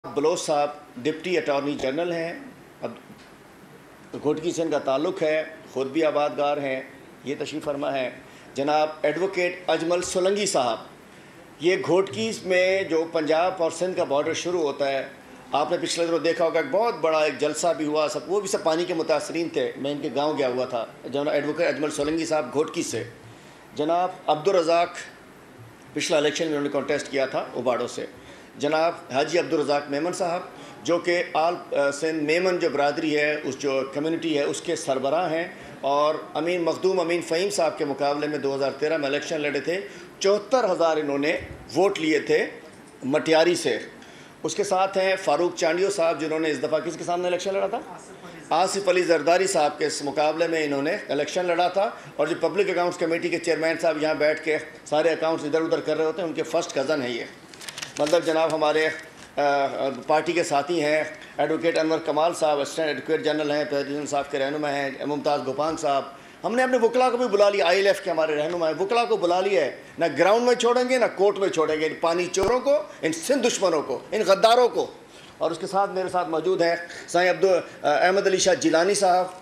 Bloch साहब deputy attorney general हैं, अब घोटकी से इनका ताल्लुक़ है, ख़ुद भी आबादगार हैं, ये तशरीफ़ फरमा है। जनाब एडवोकेट अजमल सोलंगी साहब, ये घोटकी में जो पंजाब और सिंध का बॉर्डर शुरू होता है, आपने पिछले दिनों देखा होगा बहुत बड़ा एक जलसा भी हुआ, सब वो भी सब पानी के मुतासरीन थे। मैं इनके गाँव गया हुआ था। जनाब एडवोकेट अजमल सोलंगी साहब घोटकी से, जनाब अब्दुल रज़ाक पिछला इलेक्शन में उन्होंने कॉन्टेस्ट किया था उबाड़ों से, जनाब हाजी अब्दुल रज़ाक मेमन साहब जो कि आल सिंध मेमन जो बरादरी है, उस जो कम्युनिटी है उसके सरबराह हैं, और अमीन मखदूम अमीन फ़हीम साहब के मुकाबले में 2013 में इलेक्शन लड़े थे। 74,000 इन्होंने वोट लिए थे मटियारी से। उसके साथ हैं फ़ारूक चांडियो साहब जिन्होंने इस दफ़ा किसके सामने इलेक्शन लड़ा था, आसिफ अली जरदारी साहब के इस मुकाबले में इन्होंने इलेक्शन लड़ा था। और जो पब्लिक अकाउंट्स कमेटी के चेयरमैन साहब यहाँ बैठ के सारे अकाउंट्स इधर उधर कर रहे होते हैं, उनके फर्स्ट कज़न है ये। मतलब जनाब हमारे पार्टी के साथी हैं एडवोकेट अनवर कमाल साहब, असिस्टेंट एडवोकेट जनरल हैं, प्रेसिडेंट साहब के रहनुमा हैं मुमताज़ गोपान साहब। हमने अपने वकला को भी बुला लिया, ILF के हमारे रहनुमा हैं, वकला को बुला लिया है। ना ग्राउंड में छोड़ेंगे ना कोर्ट में छोड़ेंगे इन पानी चोरों को, इन सिंध दुश्मनों को, इन गद्दारों को। और उसके साथ मेरे साथ मौजूद हैं साईं अहमद अली शाह जिलानी साहब,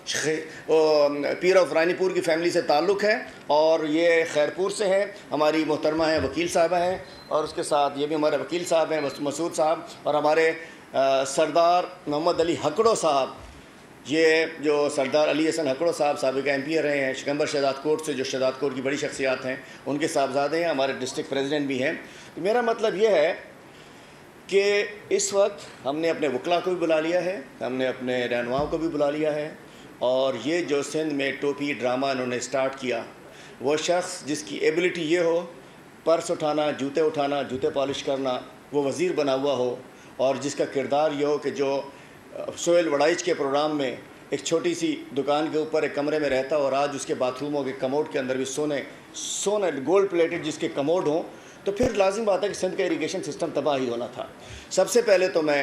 पीर ऑफ रानीपुर की फ़ैमिली से ताल्लुक़ है और ये खैरपुर से हैं। हमारी मोहतरमा हैं वकील साहबा हैं, और उसके साथ ये भी हमारे वकील साहब हैं मसूद साहब, और हमारे सरदार मोहम्मद अली हकड़ो साहब, ये जो सरदार अली हसन हकड़ो साहब साबिक़ा MP रहे हैं शिकंबर शहजाद कोर्ट से, जो शहजाद कोर्ट की बड़ी शख्सियात हैं, उनके साहबजादे हैं, हमारे डिस्ट्रिक्ट प्रेसिडेंट भी हैं। तो मेरा मतलब ये है कि इस वक्त हमने अपने वकला को भी बुला लिया है, हमने अपने रहनुमाओं को भी बुला लिया है, और ये जो सिंध में टोपी ड्रामा इन्होंने स्टार्ट किया, वो शख्स जिसकी एबिलिटी ये हो पर्स उठाना, जूते पॉलिश करना, वो वज़ीर बना हुआ हो, और जिसका किरदार ये हो कि जो सोहेल वड़ाइच के प्रोग्राम में एक छोटी सी दुकान के ऊपर एक कमरे में रहता, और आज उसके बाथरूमों के कमोड के अंदर भी सोने गोल्ड प्लेटेड जिसके कमोड हों, तो फिर लाजिम बात है कि सिंध का इरीगेशन सिस्टम तबाह ही होना था। सबसे पहले तो मैं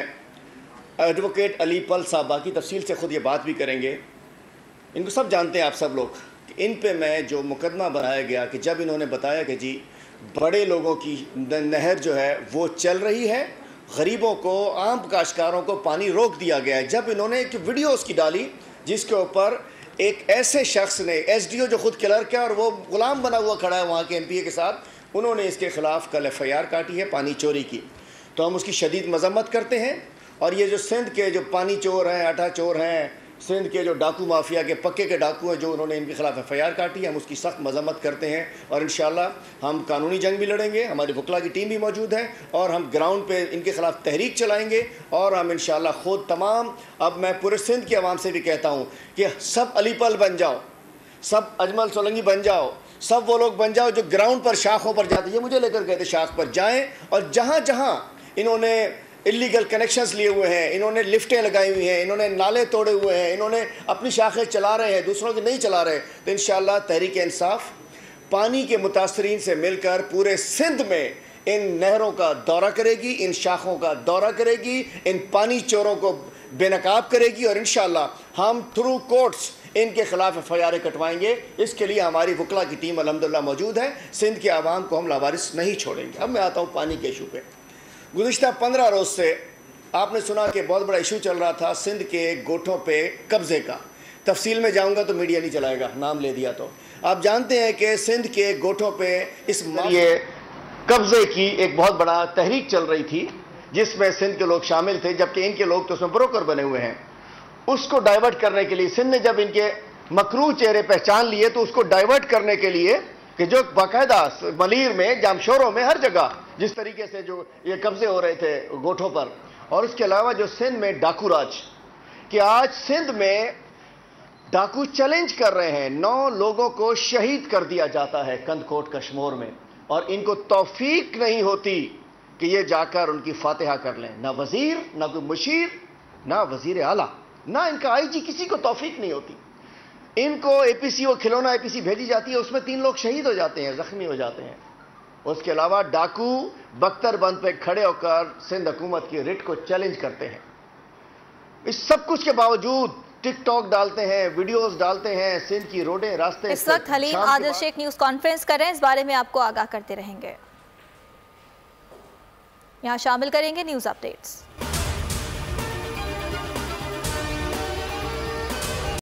एडवोकेट अली पल साहब, बाकी तफसील से ख़ुद ये बात भी करेंगे, इनको सब जानते हैं आप सब लोग, इन पे मैं जो मुकदमा बनाया गया कि जब इन्होंने बताया कि जी बड़े लोगों की नहर जो है वो चल रही है, गरीबों को, आम काश्तकारों को पानी रोक दिया गया है, जब इन्होंने एक वीडियो उसकी डाली जिसके ऊपर एक ऐसे शख्स ने, SDO जो ख़ुद क्लर्क है और वो ग़ुलाम बना हुआ खड़ा है वहाँ के MPA के साथ, उन्होंने इसके ख़िलाफ़ कल FIR काटी है पानी चोरी की, तो हम उसकी शदीद मज़म्मत करते हैं। और ये जो सिंध के जो पानी चोर हैं, आटा चोर हैं, सिंध के जो डाकू माफिया के पक्के के डाकू हैं, जो उन्होंने इनके ख़िलाफ़ FIR काटी है, हम उसकी सख्त मज़म्मत करते हैं। और इंशाअल्लाह हम कानूनी जंग भी लड़ेंगे, हमारी वकला की टीम भी मौजूद है, और हम ग्राउंड पे इनके ख़िलाफ़ तहरीक चलाएँगे, और हम इंशाअल्लाह ख़ुद तमाम, अब मैं पूरे सिंध की आवाम से भी कहता हूँ कि सब अली पल बन जाओ, सब अजमल सोलंगी बन जाओ, सब वो लोग बन जाओ जो ग्राउंड पर शाखों पर जाते। ये मुझे लेकर गए थे, शाख पर जाएं, और जहाँ जहाँ इन्होंने इलीगल कनेक्शंस लिए हुए हैं, इन्होंने लिफ्टें लगाई हुई हैं, इन्होंने नाले तोड़े हुए हैं, इन्होंने अपनी शाखें चला रहे हैं, दूसरों की नहीं चला रहे, तो इंशाअल्लाह तहरीक इंसाफ पानी के मुतासरीन से मिलकर पूरे सिंध में इन नहरों का दौरा करेगी, इन शाखों का दौरा करेगी, इन पानी चोरों को बेनकाब करेगी, और इंशाअल्लाह हम थ्रू कोर्ट्स इनके ख़िलाफ़ FIR कटवाएंगे। इसके लिए हमारी वकला की टीम अल्हम्दुलिल्लाह मौजूद है। सिंध के आवाम को हम लावारिस नहीं छोड़ेंगे। अब मैं आता हूँ पानी के इशू पे। गुज़िश्ता 15 रोज़ से आपने सुना कि बहुत बड़ा इशू चल रहा था सिंध के गोठों पे कब्ज़े का। तफसील में जाऊँगा तो मीडिया नहीं चलाएगा, नाम ले दिया तो। आप जानते हैं कि सिंध के गोठों पर इस ये कब्ज़े की एक बहुत बड़ा तहरीक चल रही थी, जिसमें सिंध के लोग शामिल थे, जबकि इनके लोग तो उसमें ब्रोकर बने हुए हैं। उसको डाइवर्ट करने के लिए सिंध ने जब इनके मकरूह चेहरे पहचान लिए, तो उसको डाइवर्ट करने के लिए कि जो बाकायदा मलीर में, जामशोरों में, हर जगह जिस तरीके से जो ये कब्जे हो रहे थे गोठों पर, और उसके अलावा जो सिंध में डाकू राज, कि आज सिंध में डाकू चैलेंज कर रहे हैं, 9 लोगों को शहीद कर दिया जाता है कंदकोट कश्मोर में, और इनको तौफीक नहीं होती कि ये जाकर उनकी फातिहा कर लें। ना वजीर, ना कोई मुशीर, ना वजीर आला, ना इनका IG, किसी को तौफीक नहीं होती। इनको APC खिलौना APC भेजी जाती है, उसमें 3 लोग शहीद हो जाते हैं, ज़ख्मी हो जाते हैं। उसके अलावा डाकू बख्तरबंद पे खड़े होकर सिंध हुकूमत की रिट को चैलेंज करते हैं। इस सब कुछ के बावजूद टिकटॉक डालते हैं, वीडियोस डालते हैं, सिंध की रोडें, रास्ते। इस वक्त हलीम आदिल शेख न्यूज़ कॉन्फ्रेंस कर रहे हैं, इस बारे में आपको आगाह करते रहेंगे, यहाँ शामिल करेंगे न्यूज़ अपडेट्स।